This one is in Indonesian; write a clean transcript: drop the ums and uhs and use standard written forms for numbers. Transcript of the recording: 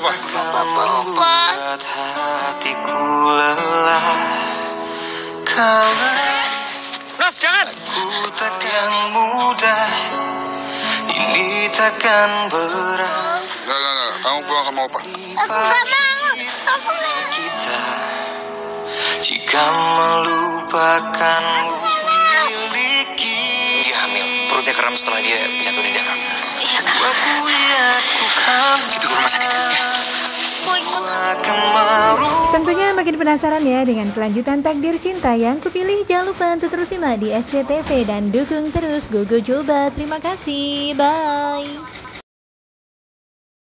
Apa? Membuat hatiku lelah. Raf, jangan! Ku takkan mudah, ini takkan berat. Enggak. Kamu pulang sama Opa. Aku gak mau. Aku gak. Kita jika melupakanmu memiliki. Dia hamil, perutnya kram setelah dia jatuh di danau. Iya kak. Aku kan Kita ke rumah sakit ya. Aku ikut. akan meru. Tentunya makin penasaran ya dengan kelanjutan Takdir Cinta yang kupilih. Jangan lupa untuk terus simak di SCTV dan dukung terus Gogo Coba. Terima kasih, bye.